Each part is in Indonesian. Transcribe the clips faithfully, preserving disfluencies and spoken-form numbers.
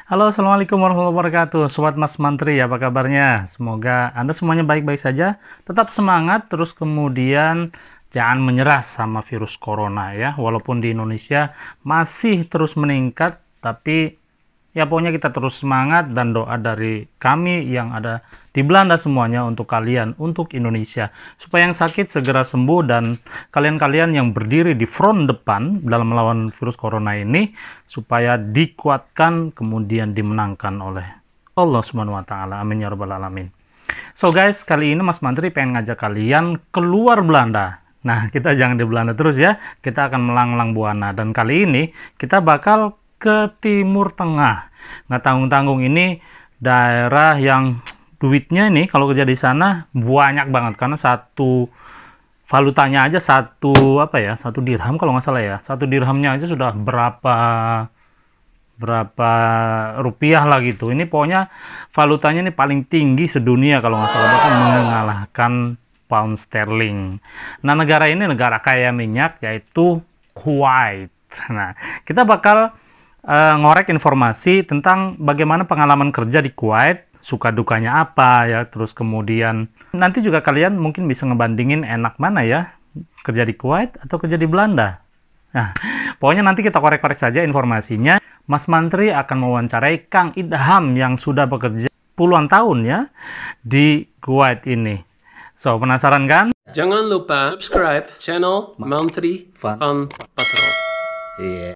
Halo, Assalamualaikum warahmatullahi wabarakatuh. Sobat Mas Mantri, apa kabarnya? Semoga Anda semuanya baik-baik saja. Tetap semangat, terus kemudian jangan menyerah sama virus corona ya. Walaupun di Indonesia masih terus meningkat, tapi ya pokoknya kita terus semangat dan doa dari kami yang ada di Belanda semuanya untuk kalian, untuk Indonesia. Supaya yang sakit segera sembuh dan kalian-kalian yang berdiri di front depan dalam melawan virus corona ini supaya dikuatkan kemudian dimenangkan oleh Allah Subhanahu wa taala. Amin ya rabbal alamin. So guys, kali ini Mas Mantri pengen ngajak kalian keluar Belanda. Nah, kita jangan di Belanda terus ya. Kita akan melanglang buana dan kali ini kita bakal ke Timur Tengah. Nggak tanggung-tanggung, ini daerah yang duitnya ini kalau kerja di sana banyak banget karena satu valutanya aja satu apa ya satu dirham kalau nggak salah ya, satu dirhamnya aja sudah berapa berapa rupiah lah gitu. Ini pokoknya valutanya ini paling tinggi sedunia kalau nggak salah, bahkan mengalahkan pound sterling. Nah, negara ini negara kaya minyak yaitu Kuwait. Nah, kita bakal uh, ngorek informasi tentang bagaimana pengalaman kerja di Kuwait, suka dukanya apa ya, terus kemudian nanti juga kalian mungkin bisa ngebandingin enak mana ya, kerja di Kuwait atau kerja di Belanda. Nah, pokoknya nanti kita korek-korek saja informasinya. Mas Mantri akan mewawancarai Kang Idham yang sudah bekerja puluhan tahun ya di Kuwait ini. So, penasaran kan? Jangan lupa subscribe channel Mantri Van Patrol. Iya.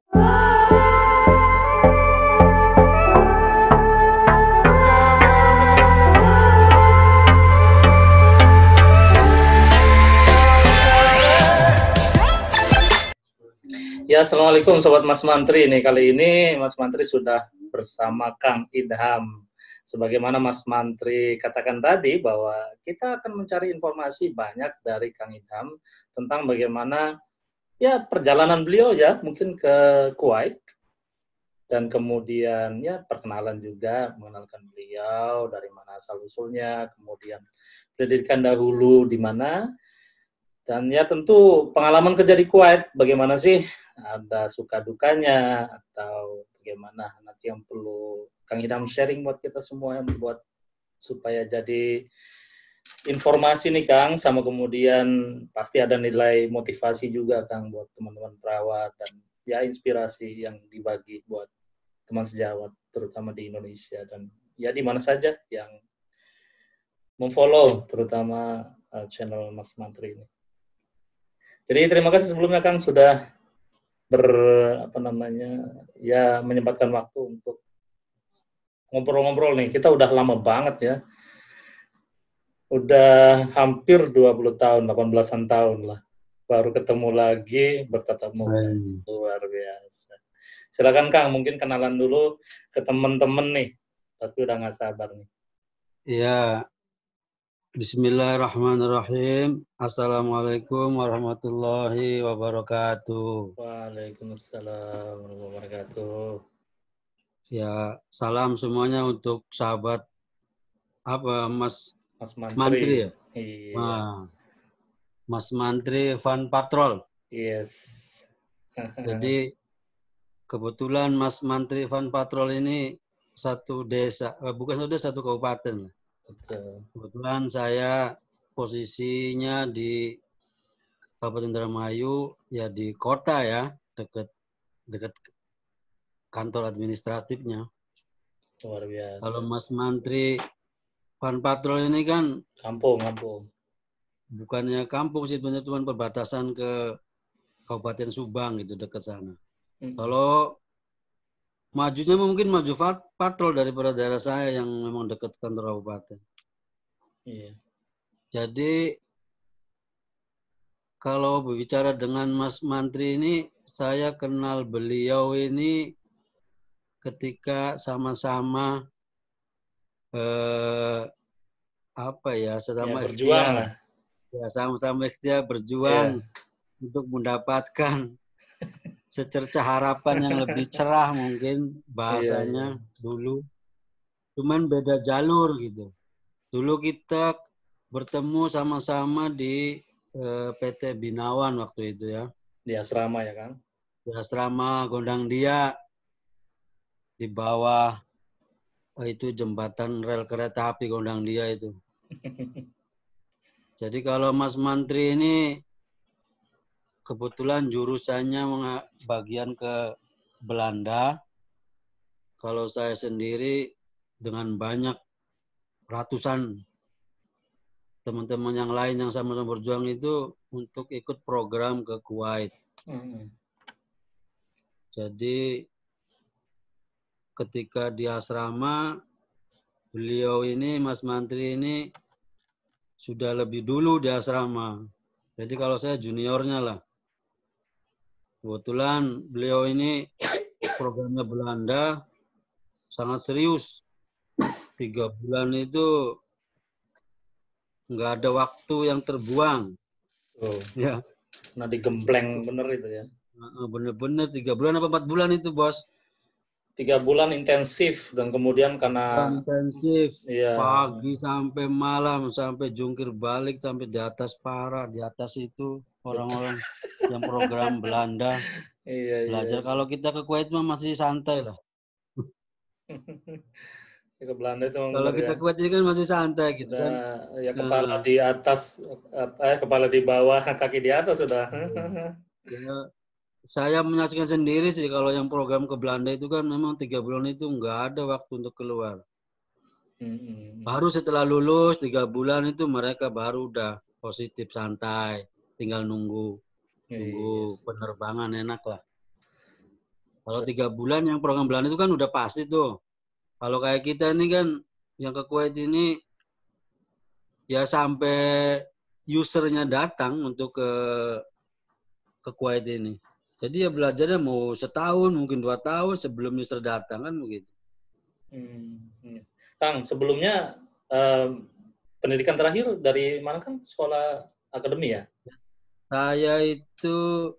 Ya, Assalamualaikum Sobat Mas Mantri. Nih, kali ini Mas Mantri sudah bersama Kang Idham. Sebagaimana Mas Mantri katakan tadi bahwa kita akan mencari informasi banyak dari Kang Idham tentang bagaimana ya perjalanan beliau ya mungkin ke Kuwait, dan kemudian ya perkenalan juga, mengenalkan beliau dari mana asal usulnya, kemudian pendidikan dahulu di mana, dan ya tentu pengalaman kerja di Kuwait bagaimana sih, ada suka dukanya atau bagaimana nanti yang perlu Kang Idham sharing buat kita semua, yang buat supaya jadi informasi nih Kang, sama kemudian pasti ada nilai motivasi juga Kang buat teman-teman perawat dan ya inspirasi yang dibagi buat teman sejawat terutama di Indonesia dan ya di mana saja yang memfollow terutama uh, channel Mas Mantri ini. Jadi terima kasih sebelumnya Kang sudah ber apa namanya ya menyempatkan waktu untuk ngobrol-ngobrol nih. Kita udah lama banget ya. Udah hampir dua puluh tahun, delapan belasan tahun lah. Baru ketemu lagi, bertatap muka. Hmm. Luar biasa. Silakan Kang, mungkin kenalan dulu ke teman-teman nih. Pasti udah nggak sabar nih. Ya, Bismillahirrahmanirrahim. Assalamualaikum warahmatullahi wabarakatuh. Waalaikumsalam warahmatullahi wabarakatuh. Ya, salam semuanya untuk sahabat apa Mas Mas Mantri, Mantri ya? Iya. Nah, Mas Mantri Van Patrol. Yes. Jadi kebetulan Mas Mantri Van Patrol ini satu desa, eh, bukan satu desa, satu kabupaten. Betul. Kebetulan saya posisinya di Kabupaten Indramayu, ya di kota ya, dekat dekat kantor administratifnya. Luar biasa. Kalau Mas Mantri Van Patrol ini kan Kampung, kampung. bukannya kampung sih, sebenarnya cuma perbatasan ke Kabupaten Subang gitu, dekat sana. Mm-hmm. Kalau majunya mungkin maju patrol daripada daerah saya yang memang dekat kantor kabupaten. Iya. Jadi kalau berbicara dengan Mas Mantri ini, saya kenal beliau ini ketika sama-sama eh, apa ya, sama ya, berjuang lah. Ya, sama-sama ikhtiar berjuang yeah. untuk mendapatkan secerca harapan yang lebih cerah mungkin bahasanya yeah, yeah. dulu. Cuman beda jalur gitu. Dulu kita bertemu sama-sama di eh, P T Binawan waktu itu ya. Di asrama ya kan? Di asrama Gondang Dia, di bawah oh, itu jembatan rel kereta api Gondang Dia itu. Jadi kalau Mas Mantri ini kebetulan jurusannya bagian ke Belanda. Kalau saya sendiri dengan banyak ratusan teman-teman yang lain yang sama-sama berjuang itu untuk ikut program ke Kuwait. Hmm. Jadi ketika di asrama, beliau ini, Mas Mantri ini sudah lebih dulu di asrama. Jadi kalau saya juniornya lah. Kebetulan beliau ini programnya Belanda sangat serius. Tiga bulan itu nggak ada waktu yang terbuang. Oh. Ya. Nah digembleng bener itu ya. Bener-bener tiga bulan apa empat bulan itu, Bos? Tiga bulan intensif dan kemudian karena intensif iya. Pagi sampai malam sampai jungkir balik sampai di atas para di atas itu orang-orang yang program Belanda iya, belajar. Iya. Kalau kita ke Kuwait mah masih santai lah. Ke Belanda itu kalau kita ya. Kuwait ini kan masih santai gitu udah, kan. Ya kepala nah. di atas, eh, kepala di bawah, kaki di atas sudah. Ya, saya menyaksikan sendiri sih kalau yang program ke Belanda itu kan memang tiga bulan itu nggak ada waktu untuk keluar. Hmm. Baru setelah lulus tiga bulan itu mereka baru udah positif santai, tinggal nunggu, iya. nunggu penerbangan enak lah. Kalau tiga bulan yang program Belanda itu kan udah pasti tuh. Kalau kayak kita ini kan yang ke Kuwait ini ya sampai usernya datang untuk ke ke Kuwait ini. Jadi ya belajarnya mau setahun, mungkin dua tahun sebelum user datang kan begitu. Hmm. Kang, sebelumnya eh, pendidikan terakhir dari mana kan? Sekolah akademi ya? Saya itu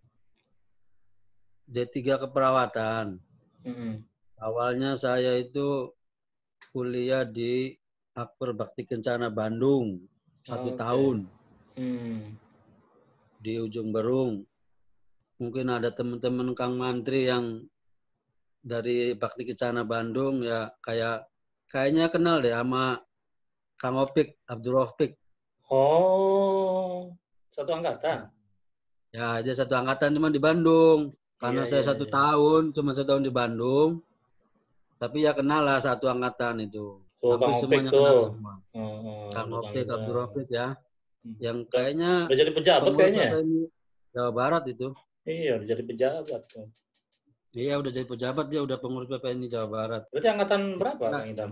D tiga keperawatan. Mm-hmm. Awalnya saya itu kuliah di Akper Bakti Kencana Bandung satu okay. tahun mm. di Ujung Berung. Mungkin ada teman-teman Kang Mantri yang dari Bakti Kencana Bandung ya kayak kayaknya kenal deh sama Kang Opik, Abdul Rafiq. Oh, satu angkatan? Ya, dia satu angkatan cuma di Bandung. Karena iya, saya iya, satu iya. tahun, cuma satu tahun di Bandung. Tapi ya kenal lah satu angkatan itu. Oh, hampir Kang semuanya Opik kenal tuh. semua. Oh, Kang Opik, Abdul Rafiq ya. Hmm. Yang kayaknya udah jadi pejabat kayaknya. Jawa Barat itu. Iya, udah jadi pejabat tuh. Iya, udah jadi pejabat dia, udah pengurus P P N I Jawa Barat. Berarti angkatan berapa, nah, Kang Idam?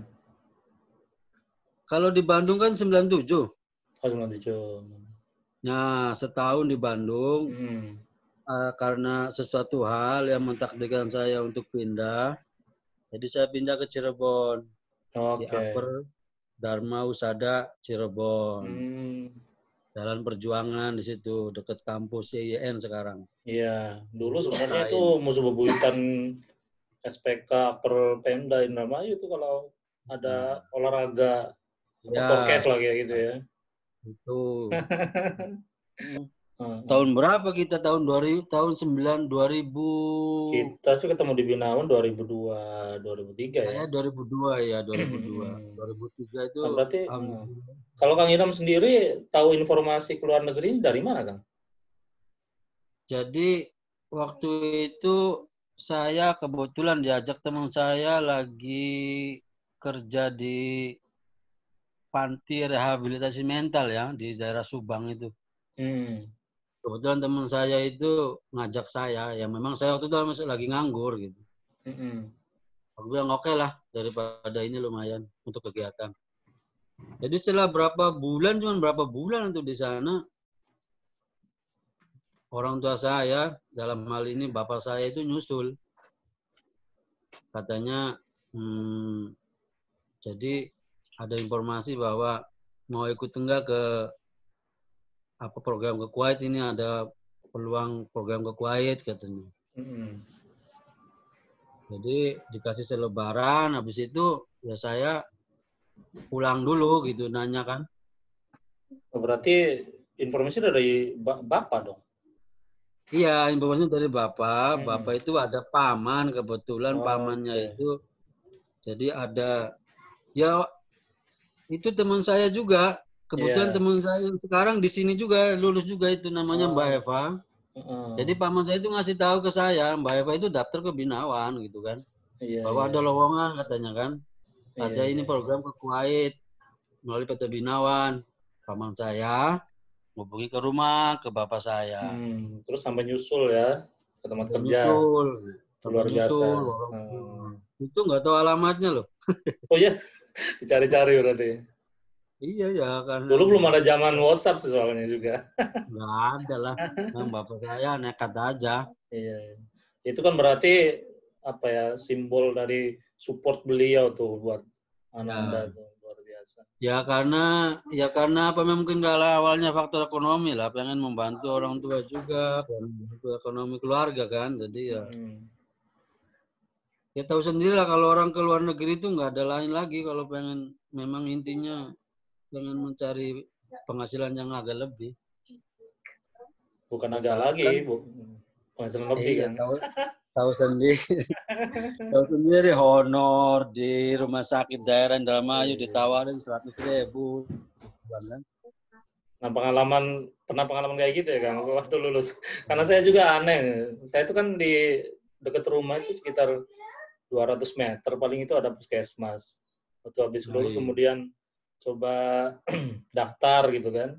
Kalau di Bandung kan sembilan puluh tujuh. Oh, sembilan puluh tujuh. Nah, setahun di Bandung, hmm. uh, karena sesuatu hal yang mentakdirkan saya untuk pindah, jadi saya pindah ke Cirebon. Okay. Di Akper Dharma Husada Cirebon. Hmm. Jalan Perjuangan di situ, dekat kampus Y I N sekarang. Iya, dulu sebenarnya itu musuh bebuyutan S P K per Pemda Indramayu itu kalau ada hmm. olahraga ya. Podcast lagi gitu ya. Itu. Tahun berapa kita? Tahun dua ribu, tahun sembilan dua ribu. Kita sih ketemu di Binaun dua ribu dua, dua ribu tiga ya. Saya dua ribu dua ya, dua ribu dua. dua ribu tiga itu. Nah, berarti um, kalau Kang Idam sendiri tahu informasi ke luar negeri dari mana, Kang? Jadi waktu itu saya kebetulan diajak teman saya lagi kerja di panti rehabilitasi mental ya di daerah Subang itu. Hmm. Kebetulan teman saya itu ngajak saya, ya memang saya waktu itu masih lagi nganggur gitu. Hmm. Aku bilang oke okay lah daripada ini lumayan untuk kegiatan. Jadi setelah berapa bulan, cuma berapa bulan untuk di sana, orang tua saya dalam hal ini bapak saya itu nyusul, katanya, hmm, jadi ada informasi bahwa mau ikut enggak ke apa program ke Kuwait ini, ada peluang program ke Kuwait katanya. Mm-hmm. Jadi dikasih selebaran, habis itu ya saya pulang dulu gitu, nanya kan. Berarti informasi dari bapak dong? Iya, informasinya dari bapak. Hmm. Bapak itu ada paman, kebetulan oh, pamannya okay. itu jadi ada Ya itu teman saya juga. Kebetulan Iya. teman saya yang sekarang di sini juga lulus juga itu namanya Mbak Oh. Eva. Jadi Heeh. paman saya itu ngasih tahu ke saya, Mbak Eva itu daftar ke Binawan gitu kan. Iya, Bahwa iya, ada iya. lowongan katanya kan. Iya, Ada iya, ini iya. program ke Kuwait melalui P T Binawan. Paman saya hubungi ke rumah ke bapak saya. Hmm, terus sampai nyusul ya ke tempat Sampai kerja. nyusul, sampai Luar nyusul. biasa. Walaupun Hmm. itu nggak tahu alamatnya loh. Oh iya, dicari-cari berarti. Iya ya, karena Dulu belum ada zaman WhatsApp sih soalnya juga. nggak ada lah. Nah, bapak saya nekat aja. Iya, iya. Itu kan berarti apa ya, simbol dari support beliau tuh buat Ananda Ya, tuh luar biasa. ya karena ya karena apa mungkin kalau awalnya faktor ekonomi lah, pengen membantu orang tua juga, pengen membantu ekonomi keluarga kan. Jadi ya, Hmm. ya tahu sendiri lah kalau orang ke luar negeri itu nggak ada lain lagi kalau pengen memang intinya pengen mencari penghasilan yang agak lebih. Bukan Ya agak kalau lagi, kan, bu, penghasilan lebih iya kan. tahu tahu sendiri. Tahu sendiri honor di rumah sakit daerah Indramayu Iya. ditawarin seratus ribu. Kan? Nah, pengalaman, pernah pengalaman kayak gitu ya, Kang, waktu lulus. Karena saya juga aneh. Saya itu kan di dekat rumah itu sekitar dua ratus meter, paling itu ada puskesmas. Waktu habis Nah, lulus iya. kemudian coba daftar gitu kan.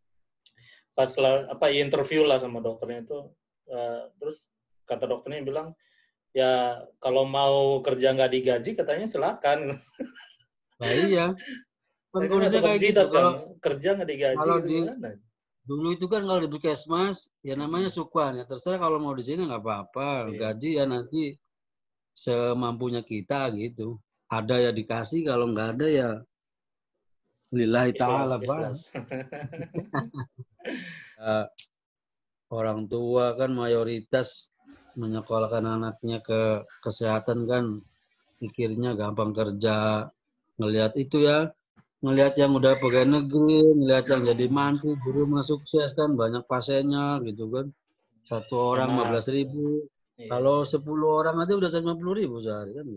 Pas lah, apa interview lah sama dokternya itu, uh, terus kata dokternya bilang, ya kalau mau kerja nggak digaji katanya silakan. Nah, iya. Kan Saya kan nggak kondisinya dapat kayak gitu. jidat, Kang. Kalau Kerja nggak digaji kalau gitu di gimana? dulu itu kan kalau di puskesmas ya namanya Mm-mm. sukuan ya terserah kalau mau di sini nggak apa-apa. Iya. Gaji ya nanti semampunya kita gitu. Ada ya dikasih, kalau nggak ada ya lillahi Ikhlas, ta'ala, Pak. ikhlas. Ya, orang tua kan mayoritas menyekolahkan anaknya ke kesehatan kan pikirnya gampang kerja. Ngelihat itu ya, ngelihat yang udah pegawai negeri, ngelihat yang jadi Hmm. mantu, di rumah sukses kan banyak pasiennya gitu kan. Satu orang lima Enak. belas ribu. Iya, Kalau iya. sepuluh orang aja udah lima puluh ribu sehari kan.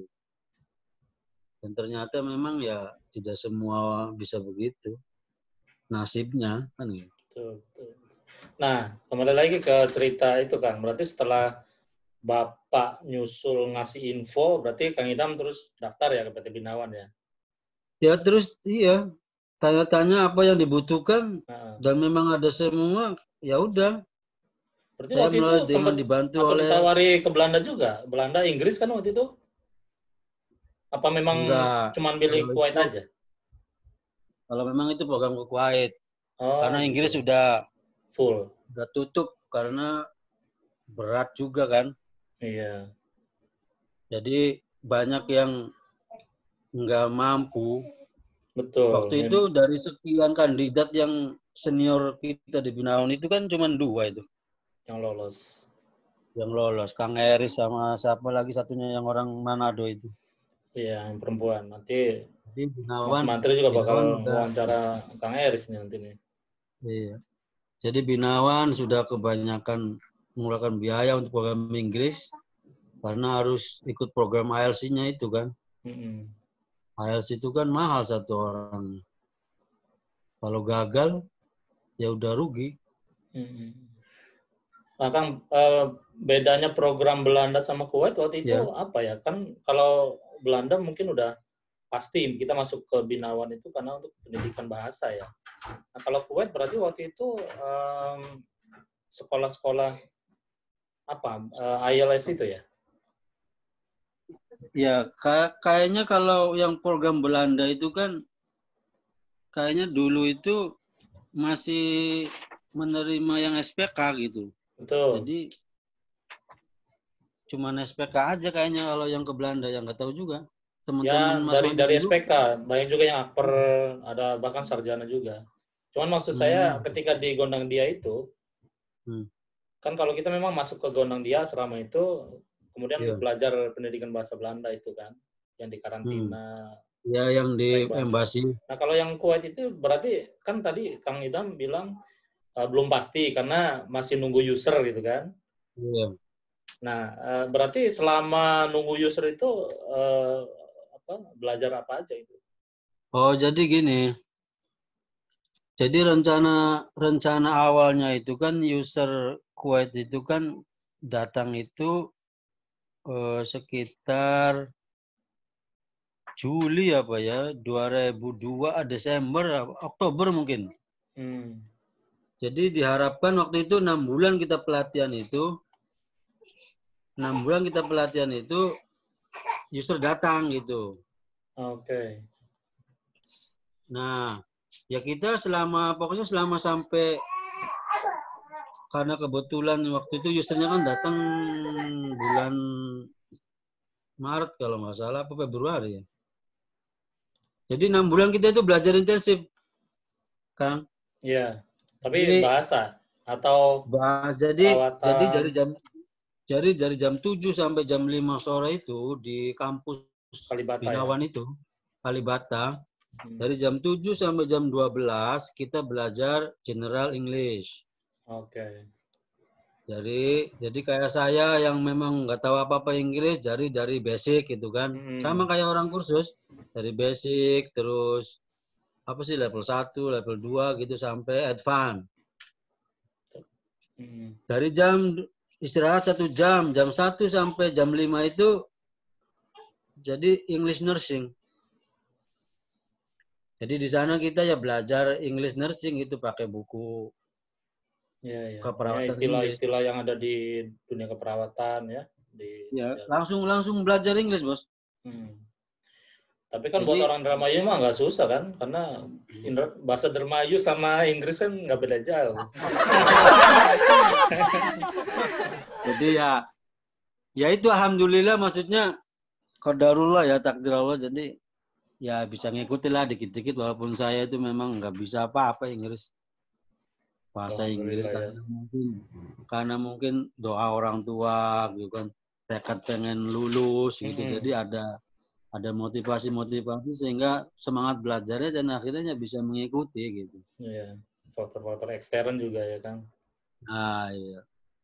Dan ternyata memang ya tidak semua bisa begitu. Nasibnya kan gitu. Betul, betul. Nah, kembali lagi ke cerita itu, Kang. Berarti setelah Bapak nyusul ngasih info, berarti Kang Idam terus daftar ya ke P T Binawan ya? Ya terus iya, tanya-tanya apa yang dibutuhkan Nah, dan memang ada semua, ya udah. berarti Saya waktu itu mulai dengan sempat dibantu atau oleh ditawari ke Belanda juga? Belanda, Inggris kan waktu itu? Apa memang enggak. cuma pilih Kalau Kuwait itu aja? kalau memang itu program ke Kuwait. Oh, Karena Inggris gitu. sudah Full. sudah tutup karena berat juga kan. Iya. Jadi banyak yang nggak mampu. Betul. Waktu itu Mem- dari sekian kandidat yang senior kita di Binaun itu kan cuma dua itu yang lolos. yang lolos. Kang Eris sama siapa lagi satunya yang orang Manado itu. Iya, yang perempuan. Nanti Jadi Mas Binawan, Mantri juga bakal Binawan udah, wawancara Kang Eris nih nanti nih. iya. Jadi Binawan sudah kebanyakan mengeluarkan biaya untuk program Inggris karena harus ikut program I L C-nya itu kan. Mm-mm. I L C itu kan mahal satu orang. Kalau gagal ya udah rugi. Mm-mm. Nah, Kang, eh, bedanya program Belanda sama Kuwait waktu itu Ya, apa ya? Kan kalau Belanda mungkin udah pasti kita masuk ke Binawan itu karena untuk pendidikan bahasa ya. Nah, kalau Kuwait berarti waktu itu em, sekolah-sekolah apa? eh, I L S itu ya? ya kayaknya kalau yang program Belanda itu kan kayaknya dulu itu masih menerima yang S P K gitu. Betul. Jadi cuma S P K aja kayaknya kalau yang ke Belanda, yang nggak tahu juga. Teman-teman Ya Mas dari Mandi dari dulu. S P K banyak juga yang akper, ada bahkan sarjana juga. Cuman maksud saya Hmm, ketika di Gondang Dia itu hmm, kan kalau kita memang masuk ke Gondang Dia asrama itu kemudian untuk ya, belajar pendidikan bahasa Belanda itu kan yang di hmm. karantina Ya yang di baik bahasa. embasi. Nah, kalau yang Kuwait itu berarti kan tadi Kang Idam bilang uh, belum pasti karena masih nunggu user gitu kan. Iya. Nah, uh, berarti selama nunggu user itu uh, apa belajar apa aja itu? Oh, jadi gini. Jadi rencana rencana awalnya itu kan user Kuwait itu kan datang itu eh, sekitar Juli apa ya, dua ribu dua Desember, Oktober mungkin. Hmm. Jadi diharapkan waktu itu enam bulan kita pelatihan itu, enam bulan kita pelatihan itu user datang gitu. Oke. Okay. Nah, ya kita selama pokoknya selama sampai karena kebetulan waktu itu usernya kan datang bulan Maret kalau nggak salah, apa Februari ya. Jadi enam bulan kita itu belajar intensif, Kang. Iya. Tapi Jadi bahasa atau bah, jadi jadi dari perawatan jam jadi dari jam tujuh sampai jam lima sore itu di kampus Kalibata ya. Binawan itu, Kalibata, Hmm. dari jam tujuh sampai jam dua belas kita belajar General English. Oke. Okay. Jadi jadi kayak saya yang memang nggak tahu apa-apa Inggris, jadi dari basic gitu kan. Hmm. Sama kayak orang kursus, dari basic terus apa sih level satu, level dua gitu sampai advance. Hmm. Dari jam istirahat satu jam, jam satu sampai jam lima itu jadi English nursing. Jadi di sana kita ya belajar English nursing itu pakai buku Ya, ya. keperawatan Inggris. Istilah-istilah yang ada di dunia keperawatan ya. Di, Ya, ya. langsung langsung belajar Inggris, Bos. Hmm. Tapi kan Jadi, buat orang Indramayu mah nggak susah kan, karena Indra, bahasa Dermayu sama Inggris kan nggak beda jauh. jadi ya, ya itu alhamdulillah maksudnya qadarullah ya takdir Allah. Jadi ya bisa ngikutin lah dikit-dikit walaupun saya itu memang nggak bisa apa-apa Inggris. Bahasa Inggris Ya. karena mungkin karena mungkin doa orang tua gitu kan, tekad pengen lulus gitu. Hmm. Jadi ada ada motivasi-motivasi sehingga semangat belajarnya dan akhirnya bisa mengikuti gitu. Iya, faktor-faktor ekstern juga ya kan. Nah, iya.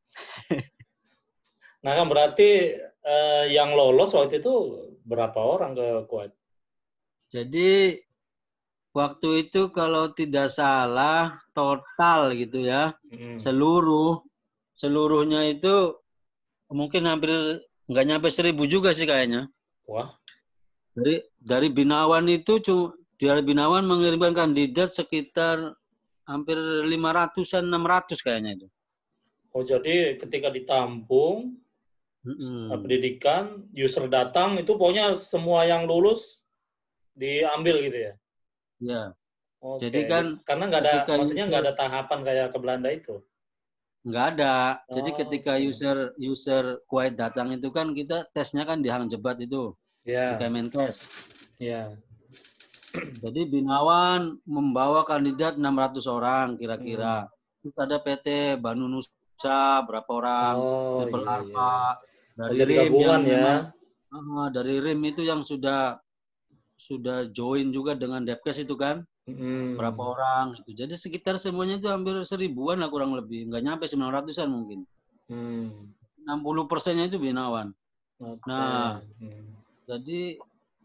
Nah kan berarti eh, yang lolos waktu itu berapa orang ke Kuwait? Jadi waktu itu kalau tidak salah total gitu ya, hmm. seluruh seluruhnya itu mungkin hampir nggak nyampe seribu juga sih kayaknya. Wah. Dari dari Binawan itu dari Binawan mengirimkan kandidat sekitar hampir lima ratusan, enam ratus kayaknya itu. Oh jadi ketika ditampung mm-hmm. pendidikan, user datang itu pokoknya semua yang lulus diambil gitu ya? Ya. Oke. Jadi kan karena nggak ada, maksudnya nggak ada tahapan kayak ke Belanda itu? Nggak ada. Oh, jadi ketika okay. user user Kuwait datang itu kan kita tesnya kan di Hang Jebat itu. Yeah. Di Kemenkes. Iya. Yeah. Jadi Binawan membawa kandidat enam ratus orang kira-kira. Hmm. Terus ada P T Banu Nusa berapa orang, oh, Triple iya, Alpha, iya. dari oh, R I M yang ya. memang, uh, dari R I M itu yang sudah sudah join juga dengan Depkes itu kan. Hmm. Berapa orang gitu. Jadi sekitar semuanya itu hampir seribuan lah kurang lebih. Nggak nyampe sembilan ratusan mungkin. Hmm. enam puluh persennya itu Binawan. Okay. Nah, hmm. jadi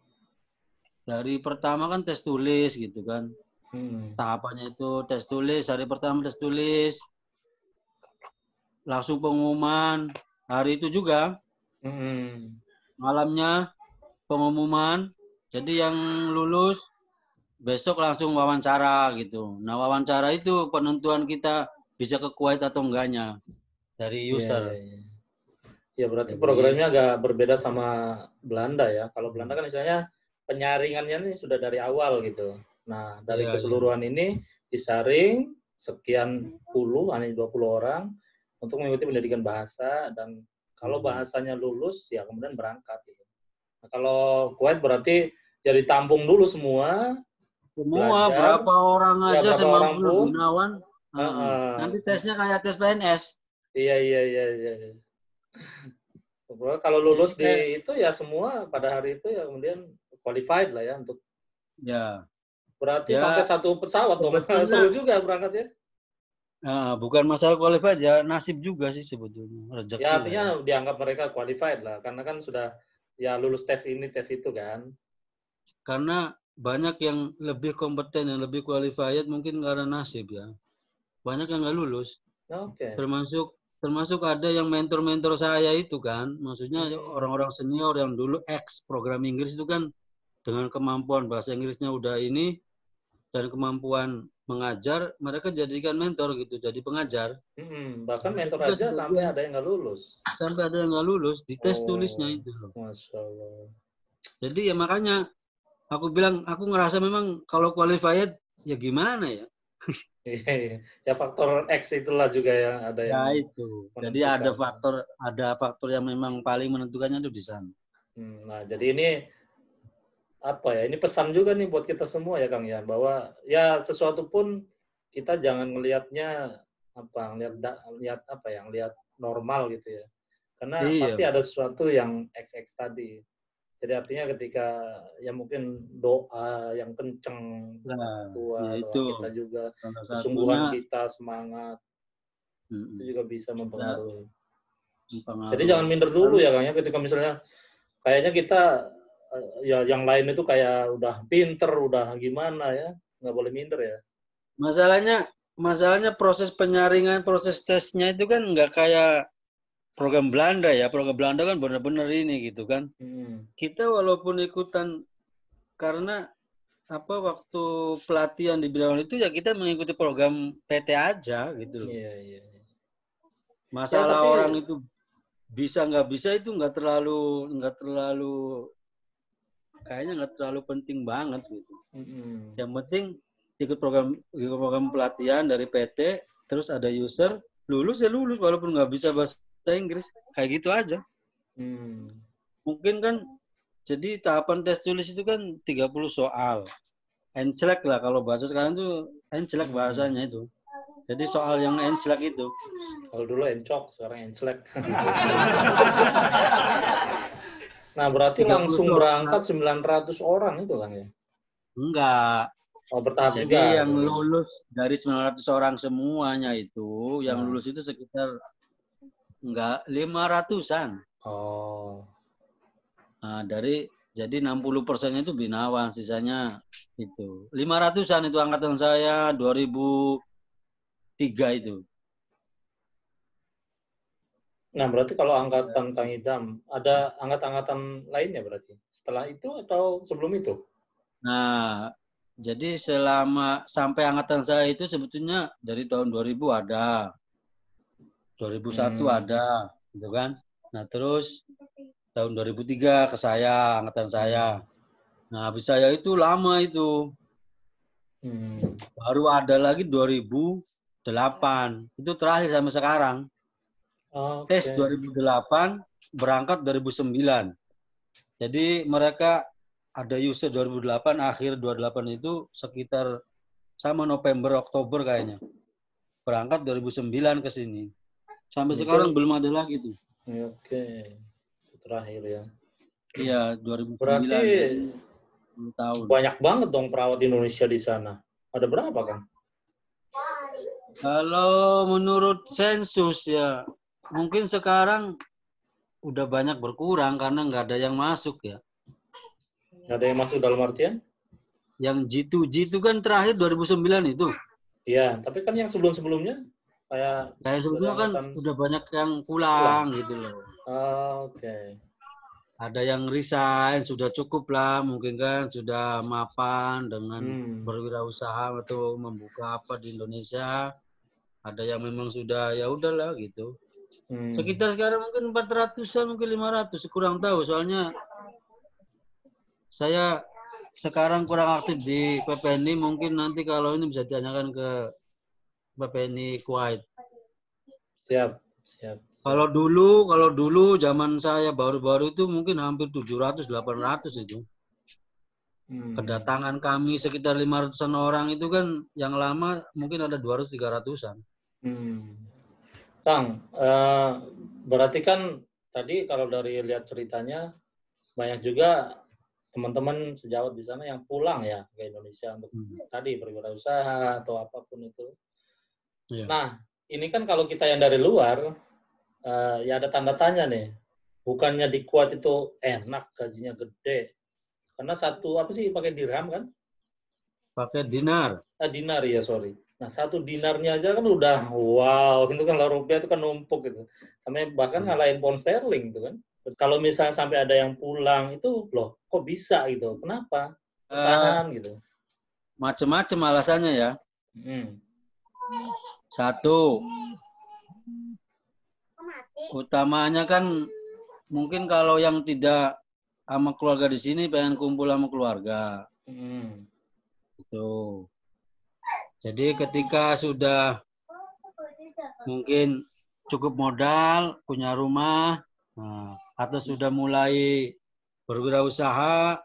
dari pertama kan tes tulis gitu kan. Hmm. Tahapannya itu tes tulis, hari pertama tes tulis. Langsung pengumuman. Hari itu juga. Hmm. Malamnya pengumuman. Jadi yang lulus besok langsung wawancara gitu. Nah wawancara itu penentuan kita bisa ke Kuwait atau enggaknya dari user. Ya, ya, ya berarti jadi, programnya agak berbeda sama Belanda ya. Kalau Belanda kan misalnya penyaringannya ini sudah dari awal gitu. Nah dari ya, keseluruhan ya. Ini disaring sekian puluh, hanya dua puluh orang untuk mengikuti pendidikan bahasa dan kalau bahasanya lulus ya kemudian berangkat. Gitu. Nah, kalau Kuwait berarti jadi tampung dulu semua. Semua belajar, berapa orang aja ya, sembilan puluh Binawan. Uh, uh, nanti tesnya kayak tes P N S. Iya iya iya iya. Kalau lulus jadi, di itu ya semua pada hari itu ya kemudian qualified lah ya untuk. Ya. Berarti ya, sampai satu pesawat dong. Seru juga berangkat ya. Nah, bukan masalah qualified ya, nasib juga sih sebetulnya. Rezeki ya artinya ya. Dianggap mereka qualified lah karena kan sudah ya lulus tes ini tes itu kan. Karena banyak yang lebih kompeten, yang lebih qualified mungkin karena nasib ya. Banyak yang nggak lulus. Oke. Okay. Termasuk termasuk ada yang mentor-mentor saya itu kan, maksudnya orang-orang senior yang dulu ex program Inggris itu kan dengan kemampuan bahasa Inggrisnya udah ini dan kemampuan mengajar, mereka jadikan mentor gitu, jadi pengajar. Hmm, bahkan mentor aja sampai ada yang nggak lulus. Sampai ada yang nggak lulus di tes Oh, tulisnya itu. Masya Allah. Jadi ya makanya aku bilang, aku ngerasa memang kalau qualified ya gimana ya? Iya, ya faktor X itulah juga yang ada yang. Ya itu. Jadi ada faktor, ada faktor yang memang paling menentukannya itu di sana. Hmm, nah, jadi ini apa ya? Ini pesan juga nih buat kita semua ya Kang ya, bahwa ya sesuatu pun kita jangan ngelihatnya apa, ngelihat lihat apa ya, ngelihat normal gitu ya. Karena iya. pasti ada sesuatu yang X X tadi. Jadi artinya ketika ya mungkin doa yang kenceng Nah, tua ya doa itu. kita juga, Satunya, kesungguhan kita, semangat mm, itu juga bisa mempengaruhi. mempengaruhi. Jadi jangan minder dulu ya Kang ya, ketika misalnya kayaknya kita ya yang lain itu kayak udah pinter, udah gimana ya, nggak boleh minder ya. Masalahnya, masalahnya proses penyaringan, proses tesnya itu kan nggak kayak program Belanda ya. Program Belanda kan benar-benar ini gitu kan. Hmm. Kita walaupun ikutan karena apa waktu pelatihan di bidang itu ya kita mengikuti program P T aja gitu loh. Iya, iya. Masalah ya, tapi, orang itu bisa nggak bisa itu nggak terlalu nggak terlalu kayaknya nggak terlalu penting banget gitu. Mm-hmm. Yang penting ikut program ikut program pelatihan dari P T, terus ada user, lulus ya lulus walaupun nggak bisa bahasa Inggris, kayak gitu aja. Hmm. Mungkin kan jadi tahapan tes tulis itu kan tiga puluh soal. Enclek lah kalau bahasa sekarang tuh enclek bahasanya itu. Jadi soal yang enclek itu. Kalau dulu encok, sekarang enclek. Nah, berarti langsung berangkat sembilan ratus orang itu kan ya? Enggak. Oh, bertahap Jadi juga. yang lulus dari sembilan ratus orang semuanya itu, yang nah. lulus itu sekitar enggak lima ratusan. Oh. Nah, dari jadi enam puluh persennya itu binawan, sisanya itu. lima ratusan itu angkatan saya dua ribu tiga itu. Nah, berarti kalau angkatan Kang Idam, ada angkatan-angkatan lainnya berarti? Setelah itu atau sebelum itu? Nah, jadi selama sampai angkatan saya itu sebetulnya dari tahun dua ribu ada. dua ribu satu hmm. ada, gitu kan. Nah, terus tahun dua ribu tiga ke saya, angkatan saya. Nah, habis saya itu lama itu. Hmm. Baru ada lagi dua ribu delapan. Itu terakhir sampai sekarang. Okay. Tes dua ribu delapan, berangkat dua ribu sembilan. Jadi mereka ada user dua ribu delapan, akhir dua ribu delapan itu sekitar sama November, Oktober kayaknya. Berangkat dua ribu sembilan ke sini. Sampai Mungkin, sekarang belum ada lagi tuh. Oke, okay. Terakhir ya. Iya, dua ribu sembilan. Berarti tahun. Banyak banget dong perawat Indonesia di sana. Ada berapa kan? Kalau menurut sensus ya, mungkin sekarang udah banyak berkurang karena nggak ada yang masuk ya. Nggak ada yang masuk dalam artian? Yang G dua G itu kan terakhir dua ribu sembilan itu. Iya, tapi kan yang sebelum-sebelumnya kayak kayak sebelumnya kan angkatan... udah banyak yang pulang, pulang. gitu loh. Oh, oke. Okay. Ada yang resign, sudah cukup lah, mungkin kan sudah mapan dengan hmm. berwirausaha atau membuka apa di Indonesia. Ada yang memang sudah ya udahlah gitu. Hmm. Sekitar sekarang mungkin empat ratusan, mungkin lima ratus, kurang tahu. Soalnya saya sekarang kurang aktif di P P N I, mungkin nanti kalau ini bisa ditanyakan ke P P N I Kuwait. Siap, siap. Kalau dulu, kalau dulu zaman saya baru-baru itu mungkin hampir tujuh ratus, delapan ratus itu. Hmm. Kedatangan kami sekitar lima ratusan orang itu kan yang lama mungkin ada dua ratus, tiga ratusan. Hmm. Kang, eh, berarti kan tadi kalau dari lihat ceritanya banyak juga teman-teman sejawat di sana yang pulang ya ke Indonesia untuk hmm. tadi berwirausaha atau apapun itu. Yeah. Nah, ini kan kalau kita yang dari luar, uh, ya ada tanda tanya nih. Bukannya di Kuwait itu enak, gajinya gede, Karena satu apa sih pakai dirham kan? Pakai dinar. Ah, dinar ya, sorry. Nah, satu dinarnya aja kan udah wow, itu kan kalau rupiah itu kan numpuk gitu. Sampai bahkan Hmm. ngalahin pound sterling gitu kan. Kalau misalnya sampai ada yang pulang itu loh, kok bisa gitu? Kenapa? Tahan Uh, gitu. macem-macem alasannya ya. Hmm. Satu, utamanya kan mungkin kalau yang tidak sama keluarga di sini pengen kumpul sama keluarga. Hmm. Itu. Jadi ketika sudah mungkin cukup modal, punya rumah, nah, atau sudah mulai berwirausaha,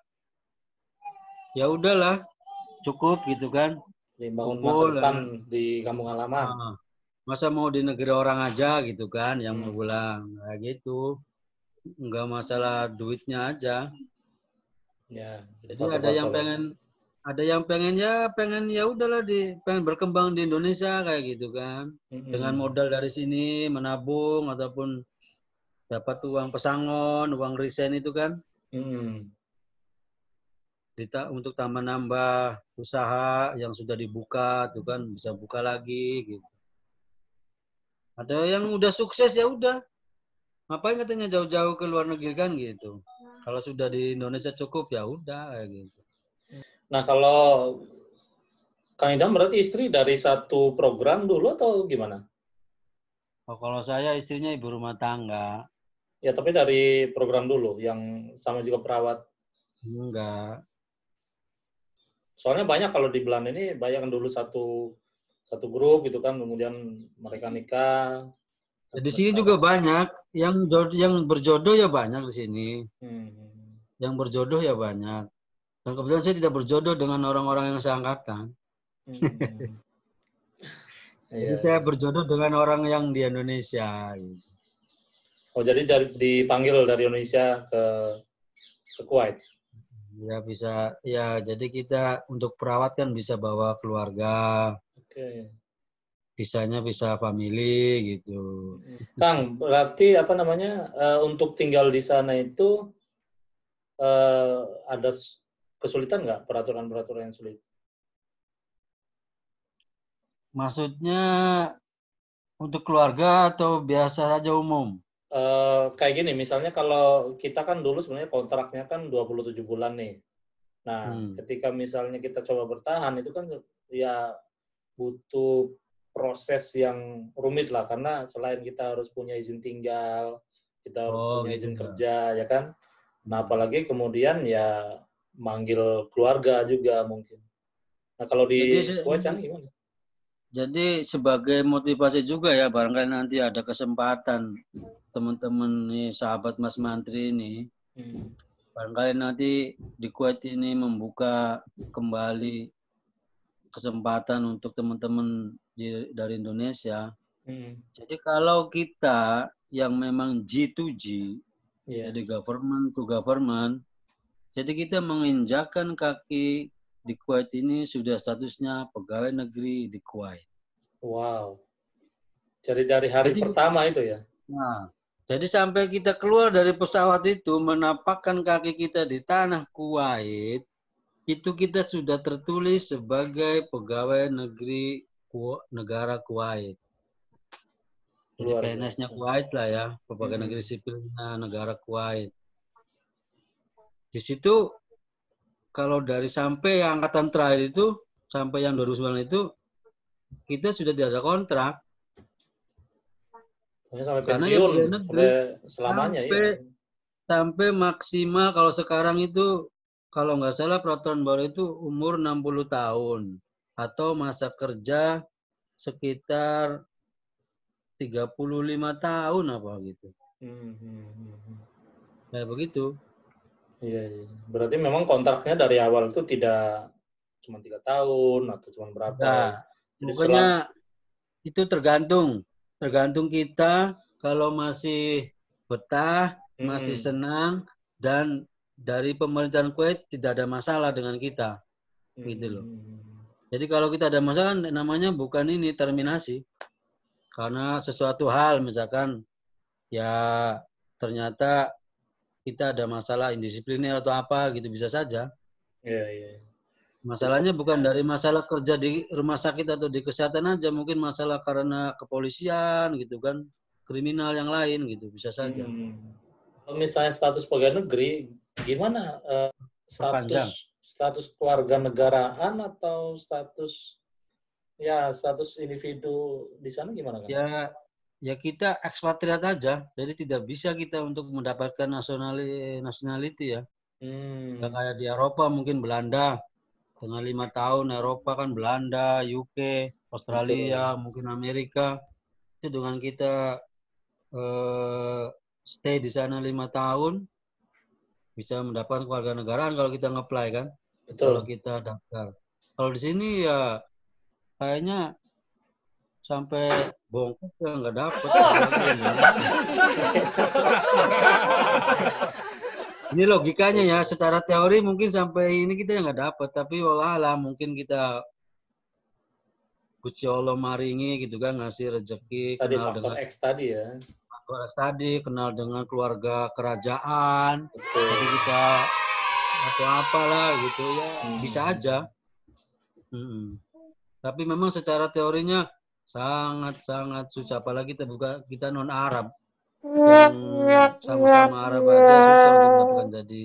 ya udahlah, cukup gitu kan. Membangun masa Kumpul. depan Ya. di kampung halaman. Nah, masa mau di negeri orang aja gitu kan, yang mau Hmm. pulang, kayak gitu. Enggak masalah duitnya aja. Ya, Jadi ada yang pengen ada yang pengen ya pengen ya udahlah di pengen berkembang di Indonesia kayak gitu kan. Mm-mm. Dengan modal dari sini menabung ataupun dapat uang pesangon, uang resign itu kan. Mm-mm. Dita, untuk tambah nambah usaha yang sudah dibuka tuh kan bisa buka lagi gitu. Ada yang udah sukses ya udah. Ngapain katanya jauh-jauh ke luar negeri kan gitu. Kalau sudah di Indonesia cukup ya udah kayak gitu. Nah, kalau Kang Idam berarti istri dari satu program dulu atau gimana? Oh, kalau saya istrinya ibu rumah tangga. Ya, tapi dari program dulu yang sama juga perawat. Enggak. Soalnya banyak kalau di Belanda ini banyak yang dulu satu satu grup gitu kan, kemudian mereka nikah. Di sini juga banyak yang yang berjodoh ya banyak di sini. Hmm. Yang berjodoh ya banyak. Dan kebetulan saya tidak berjodoh dengan orang-orang yang seangkatan. Hmm. Jadi Iya, saya iya. berjodoh dengan orang yang di Indonesia. Gitu. Oh, jadi dari, dipanggil dari Indonesia ke ke Kuwait. Ya bisa, ya jadi kita untuk perawat kan bisa bawa keluarga. Oke. Bisanya bisa family gitu. Kang, berarti apa namanya uh, untuk tinggal di sana itu uh, ada kesulitan nggak peraturan-peraturan yang sulit? Maksudnya untuk keluarga atau biasa saja umum? Uh, kayak gini, misalnya kalau kita kan dulu sebenarnya kontraknya kan dua puluh tujuh bulan nih. Nah, Hmm. ketika misalnya kita coba bertahan, itu kan ya butuh proses yang rumit lah, karena selain kita harus punya izin tinggal, kita harus Oh punya gitu izin ya. kerja, ya kan? Nah, apalagi kemudian ya manggil keluarga juga mungkin. Nah, kalau di Jadi Kuwait gimana? Jadi sebagai motivasi juga ya, barangkali nanti ada kesempatan teman-teman nih, sahabat Mas Mantri ini, Hmm. barangkali nanti di Kuwait ini membuka kembali kesempatan untuk teman-teman dari Indonesia. Hmm. Jadi kalau kita yang memang G to G, yeah. Jadi government to government, jadi kita menginjakkan kaki di Kuwait ini sudah statusnya pegawai negeri di Kuwait. Wow. Jadi dari hari jadi, pertama itu ya? Nah, jadi sampai kita keluar dari pesawat itu, menapakkan kaki kita di tanah Kuwait, itu kita sudah tertulis sebagai pegawai negeri negara Kuwait. Jadi P N S-nya Kuwait lah ya, pegawai hmm. negeri sipilnya negara Kuwait. Di situ kalau dari sampai yang angkatan terakhir itu, sampai yang dua ribu sembilan itu, kita sudah tidak ada kontrak. Sampai Karena pensiun, ya negeri, sampai selamanya sampai, ya. Sampai maksimal kalau sekarang itu, kalau nggak salah peraturan baru itu umur enam puluh tahun. Atau masa kerja sekitar tiga puluh lima tahun apa gitu. Hmm, hmm, hmm. Kayak begitu. Iya, iya. Berarti memang kontraknya dari awal itu tidak cuma tiga tahun atau cuma berapa? Nah, pokoknya setelah... itu tergantung, tergantung kita kalau masih betah, hmm. masih senang dan dari pemerintahan Kuwait tidak ada masalah dengan kita, hmm. gitu loh. Jadi kalau kita ada masalah, namanya bukan ini terminasi, karena sesuatu hal misalkan ya ternyata kita ada masalah indisipliner atau apa gitu, bisa saja. Iya, iya. Masalahnya bukan dari masalah kerja di rumah sakit atau di kesehatan aja, mungkin masalah karena kepolisian gitu kan, kriminal yang lain gitu, bisa saja. Hmm. Kalau misalnya status pegawai negeri, gimana uh, Perpanjang. status status keluarga negaraan atau status ya status individu di sana gimana kan? Ya, ya kita ekspatriat aja, jadi tidak bisa kita untuk mendapatkan nasionali nationality ya. Hmm. Ya, kayak di Eropa mungkin Belanda, dengan lima tahun Eropa kan Belanda, U K, Australia, Betul. mungkin Amerika, itu dengan kita eh, stay di sana lima tahun bisa mendapatkan kewarganegaraan kalau kita nge-apply kan. Betul. Kalau kita daftar. Kalau di sini ya kayaknya sampai bongkok ya nggak dapet. Ini logikanya ya, secara teori mungkin sampai ini kita nggak dapet, tapi wallahualam mungkin kita Gusti Allah maringi gitu kan, ngasih rezeki, Tadi kenal faktor dengan X tadi ya. faktor X tadi, kenal dengan keluarga kerajaan, Betul. jadi kita atau apalah gitu ya, Hmm. bisa aja. Hmm. Tapi memang secara teorinya sangat-sangat susah, apalagi kita buka kita non Arab yang sama-sama Arab aja susah untuk mendapatkan jadi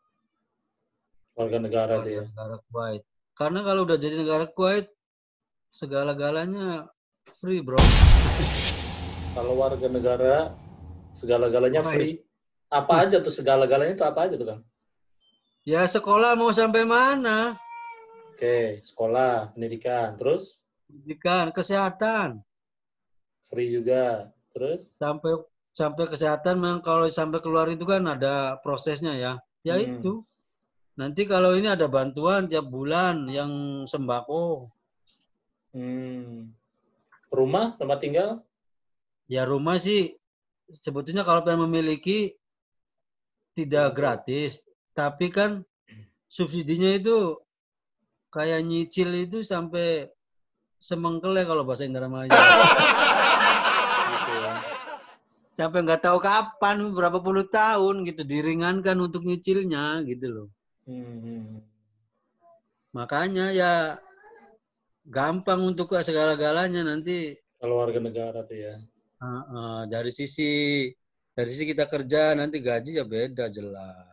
Warga negara warga dia. negara Kuwait. Karena kalau udah jadi negara Kuwait, segala-galanya free, bro. Kalau warga negara segala-galanya Kuwait. free. Apa aja tuh segala-galanya itu apa aja tuh kan? Ya sekolah mau sampai mana? Oke, sekolah, pendidikan, terus Pendidikan, kesehatan. free juga. Terus Sampai sampai kesehatan memang kalau sampai keluar itu kan ada prosesnya ya. Ya Hmm. itu. Nanti kalau ini ada bantuan tiap bulan yang sembako. hmm, rumah, tempat tinggal? Ya rumah sih sebetulnya kalau pengen memiliki tidak gratis, tapi kan subsidinya itu kayak nyicil itu sampai semengkel ya kalau bahasa Indramayu. Gitu ya. Sampai nggak tahu kapan, berapa puluh tahun gitu, diringankan untuk nyicilnya gitu loh. Hmm. Makanya ya gampang untuk segala-galanya nanti. Kalau warga negara tuh ya. Uh, uh, dari sisi dari sisi kita kerja nanti gaji ya beda jelas.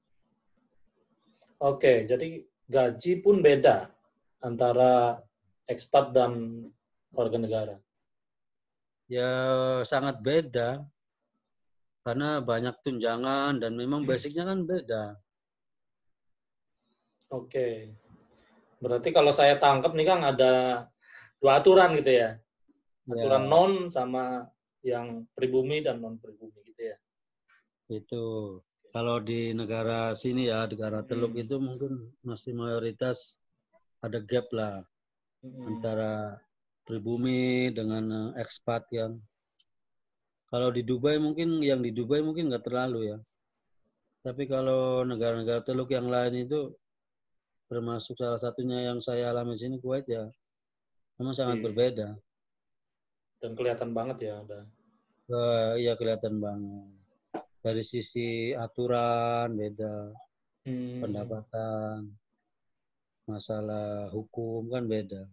Oke, jadi gaji pun beda antara ekspat dan warga negara. Ya sangat beda karena banyak tunjangan dan memang basicnya kan beda. Oke, berarti kalau saya tangkap nih Kang ada dua aturan gitu ya, aturan Ya, non sama yang pribumi dan non pribumi gitu ya. itu kalau di negara sini ya, negara Teluk Hmm. itu mungkin masih mayoritas ada gap lah Hmm. antara pribumi dengan uh, ekspat yang kalau di Dubai mungkin yang di Dubai mungkin nggak terlalu ya. Tapi kalau negara-negara Teluk yang lain itu termasuk salah satunya yang saya alami di sini Kuwait ya, memang sangat Si- berbeda. Dan kelihatan banget ya ada. Uh, iya kelihatan banget. Dari sisi aturan beda, Hmm. pendapatan, masalah hukum kan beda.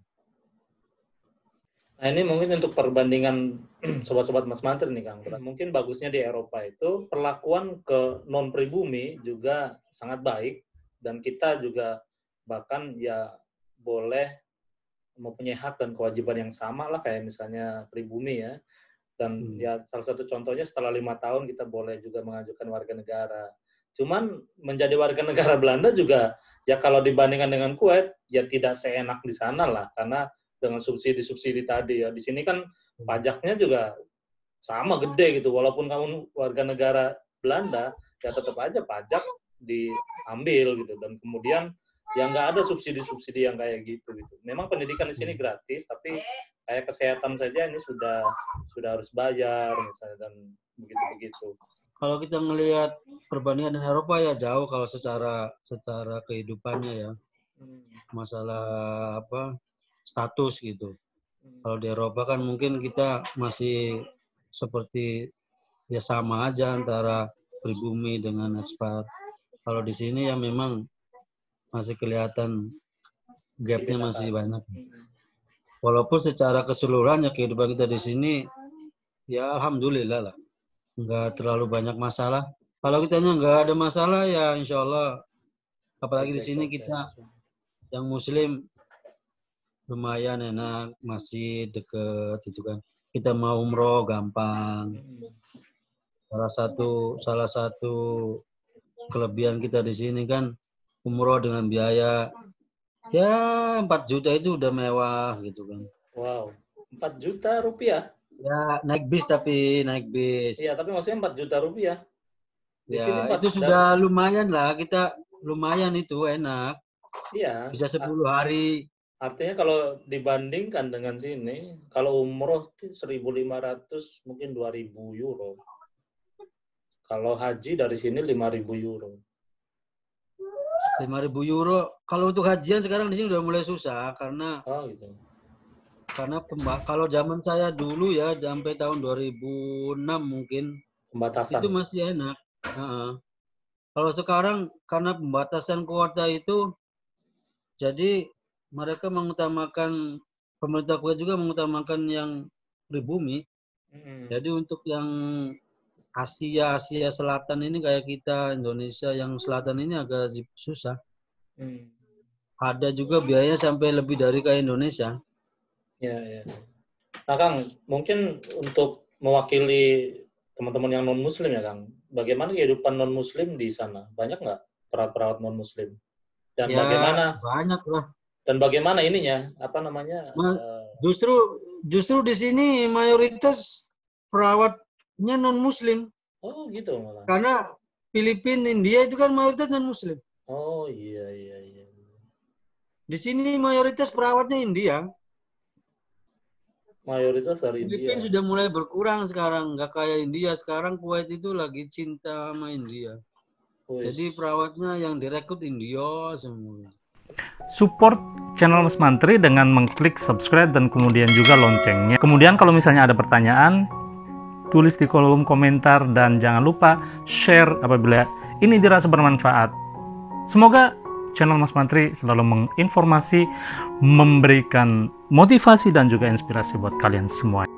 Nah ini mungkin untuk perbandingan sobat-sobat Mas Mantri nih Kang. Mungkin bagusnya di Eropa itu perlakuan ke non pribumi juga sangat baik dan kita juga bahkan ya boleh mempunyai hak dan kewajiban yang sama lah kayak misalnya pribumi ya. Dan Hmm. ya salah satu contohnya setelah lima tahun kita boleh juga mengajukan warga negara. Cuman menjadi warga negara Belanda juga ya kalau dibandingkan dengan Kuwait ya tidak seenak di sana lah karena dengan subsidi-subsidi tadi ya. Di sini kan pajaknya juga sama gede gitu. Walaupun kamu warga negara Belanda, ya tetap aja pajak diambil gitu. Dan kemudian ya nggak ada subsidi-subsidi yang kayak gitu gitu. Memang pendidikan di sini gratis, tapi kayak kesehatan saja ini sudah sudah harus bayar misalnya dan begitu-begitu. Kalau kita ngelihat perbandingan dengan Eropa ya jauh kalau secara secara kehidupannya ya. Masalah apa? Status gitu. Kalau di Eropa kan mungkin kita masih seperti ya sama aja antara pribumi dengan ekspat. Kalau di sini ya memang masih kelihatan gapnya masih banyak. Walaupun secara keseluruhan ya kehidupan kita di sini ya alhamdulillah lah, nggak terlalu banyak masalah. Kalau kitanya nggak ada masalah ya insya Allah, apalagi di sini kita yang muslim lumayan enak, masih deket gitu kan. Kita mau umroh gampang. Salah satu salah satu kelebihan kita di sini kan umroh dengan biaya ya empat juta itu udah mewah gitu kan. Wow, empat juta rupiah? Ya naik bis tapi naik bis. Iya, tapi maksudnya empat juta rupiah. Di ya sini empat, itu sudah dan, lumayan lah, kita lumayan itu enak. Iya. Bisa sepuluh hari. Artinya kalau dibandingkan dengan sini, kalau umroh seribu lima ratus mungkin dua ribu euro. Kalau haji dari sini lima ribu euro. lima ribu euro. Kalau untuk hajian sekarang di sini udah mulai susah karena oh, gitu. Karena kalau zaman saya dulu ya sampai tahun dua ribu enam mungkin pembatasan. Itu masih enak. Nah, kalau sekarang karena pembatasan kuota itu jadi mereka mengutamakan, pemerintah Kuwait juga mengutamakan yang pribumi. Hmm. Jadi untuk yang Asia, Asia Selatan ini kayak kita, Indonesia yang selatan ini agak susah. Hmm. Ada juga biayanya sampai lebih dari kayak Indonesia. Ya, ya. Nah, Kang, mungkin untuk mewakili teman-teman yang non-muslim ya, Kang, bagaimana kehidupan non-muslim di sana? Banyak nggak perawat-perawat non-muslim? Dan ya, bagaimana? Banyak lah. Dan bagaimana ininya? Apa namanya? Ma, justru, justru di sini mayoritas perawatnya non-muslim. Oh, gitu malah. Karena Filipina, India itu kan mayoritas non-muslim. Oh, iya, iya, iya. Di sini mayoritas perawatnya India. Mayoritas dari India. Filipina sudah mulai berkurang sekarang, nggak kayak India. Sekarang Kuwait itu lagi cinta sama India. Uish. Jadi perawatnya yang direkrut India semua. Support channel Mas Mantri dengan mengklik subscribe dan kemudian juga loncengnya. Kemudian kalau misalnya ada pertanyaan, tulis di kolom komentar dan jangan lupa share apabila ini dirasa bermanfaat. Semoga channel Mas Mantri selalu menginformasi, memberikan motivasi dan juga inspirasi buat kalian semua.